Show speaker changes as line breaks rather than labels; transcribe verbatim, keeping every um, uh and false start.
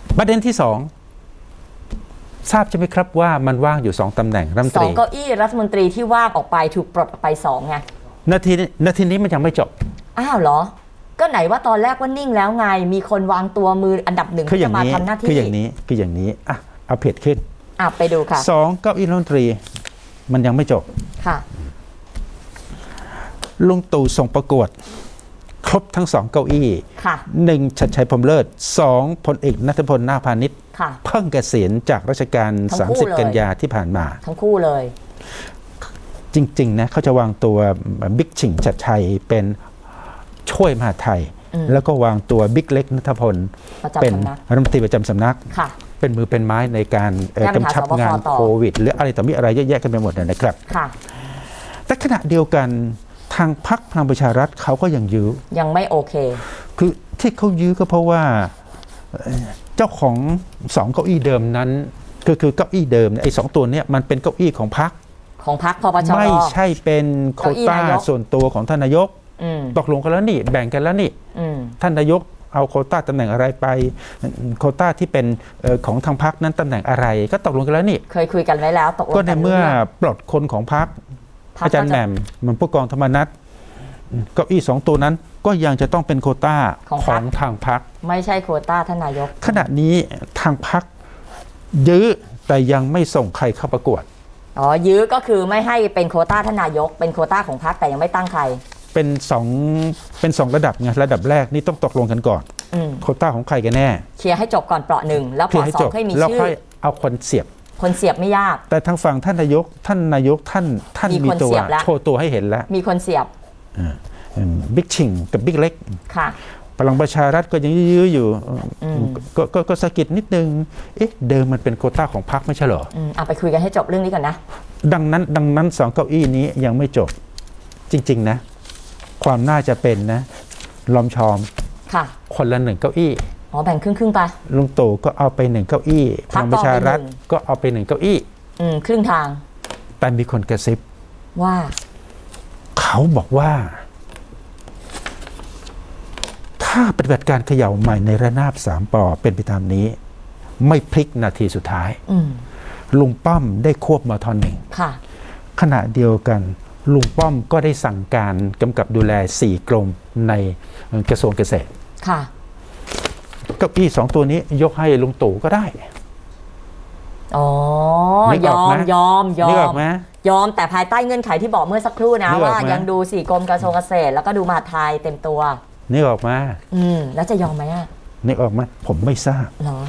ประเด็นที่สองทราบใช่ไหมครับว่ามันว่างอยู่สองตำแหน่งรัฐมนตรี
สองเก้าอี้รัฐมนตรีที่ว่างออกไปถูกปลดออกไปสองไง
นาทีนาทีนี้มันยังไม่จบ
อ้าวเหรอก็ไหนว่าตอนแรกว่านิ่งแล้วไงมีคนวางตัวมืออันดับหนึ่งที่จะมาทำหน้าที่
คืออย่างนี้คืออย่างนี้อ่ะเอาเพจขึ้น
อ่ะไปดูค่ะ
สองเก้าอี้รัฐมนตรีมันยังไม่จบ
ค่ะ
ลุงตู่ส่งประกวดครบทั้งสองเก้าอี้หนึ่งชัดชัยพรหมเลิศสองพลเอกณัฐพลนาคพานิชเพิ่งเกษียณจากราชการสามสิบกันยาที่ผ่านมา
ทั้งคู่เลย
จริงๆนะเขาจะวางตัวบิ๊กชิงชัดชัยเป็นช่วยมหาไทยแล้วก็วางตัวบิ๊กเล็กณัฐพลเป็นรัฐมนตรีประจำสำนักเป็นมือเป็นไม้ในการกำชับงานโควิดหรืออะไรต่อมีอะไรเยอะแยะกันไปหมดนะครับแต่ขณะเดียวกันทางพรรคพลังประชารัฐเขาก็ยังยื้อ
ยังไม่โอเค
คือที่เขายื้อก็เพราะว่าเจ้าของสองเก้าอี้เดิมนั้นคือคือเก้าอี้เดิมไอ้สองตัวเนี้ยมันเป็นเก้าอี้ของพรรค
ของพรรคพปชร
ไม่ใช่เป็นโควต้าส่วนตัวของท่านนายกตกลงกันแล้วนี่แบ่งกันแล้วนี่ท่านนายกเอาโควต้าตำแหน่งอะไรไปโควต้าที่เป็นของทางพรรคนั้นตำแหน่งอะไรก็ตกลงกันแล้วนี่
เคยคุยกันไว้แล้วตกลง
ก็ในเมื่อปลดคนของพรรคอาจารย์แหม่มมันผู้กองธรรมนัสเก้าอี้สองตัวนั้นก็ยังจะต้องเป็นโควต้าของทางพรรค
ไม่ใช่โควต้าท่านนายก
ขณะนี้ทางพรรคยื้อแต่ยังไม่ส่งใครเข้าประกวด
อ๋อยื้อก็คือไม่ให้เป็นโควต้าท่านนายกเป็นโควต้าของพรรคแต่ยังไม่ตั้งใคร
เป็นสองเป็นสองระดับไงระดับแรกนี่ต้องตกลงกันก่อนโควต้าของใครกันแน่
เคลียร์ให้จบก่อนเปราะหนึ่งแล้วเปราะสองให้มีชื่อ
แล้วค่อยเอาคนเสียบ
คนเสียบไม่ยาก
แต่ทางฝั่งท่านนายกท่านนายกท่านท่านมีตัวโชว์ตัวให้เห็นแล้ว
มีคนเสียบ
บิ๊กชิงกับบิ๊กเล็ก
ค่ะ
พลังประชารัฐก็ยังยื้ออยู่ก็ก็ก็สะกิดนิดนึงเอ๊ะเดิมมันเป็นโควต้าของพรรคไม่ใช่เหรอ
เอาไปคุยกันให้จบเรื่องนี้ก่อนนะ
ดังนั้นดังนั้นสองเก้าอี้นี้ยังไม่จบจริงๆนะความน่าจะเป็นนะลอมชอม
ค่ะ
คนละหนึ่งเก้าอี้
อ๋อแบ่งครึ่งครึ่งไป
ลุงตู่ก็เอาไปหนึ่งเก้าอี้พลังประชารัฐก็เอาไปหนึ่งเก้าอี้
อืมครึ่งทาง
แต่มีคนกระซิบ
ว่า
เขาบอกว่าถ้าปฏิบัติการเขย่าใหม่ในระนาบสามปอเป็นไปตามนี้ไม่พลิกนาทีสุดท้ายลุงป้อมได้ควบมทหนึ่งขณะเดียวกันลุงป้อมก็ได้สั่งการกำกับดูแลสี่กรมในกระทรวงเกษตรค่ะเก้าอี้สองตัวนี้ยกให้ลุงตู่ก็ได้
อ๋อยอมยอมยอมยอมแต่ภายใต้เงื่อนไขที่บอกเมื่อสักครู่นะว่ายังดูสี่กรมกระทรวงเกษตรแล้วก็ดูมหาดไทยเต็มตัว
นี่ออกมา
อืมแล้วจะยอมไหมอ่ะ
นี่ออกมาผมไม่ทราบ
หรอ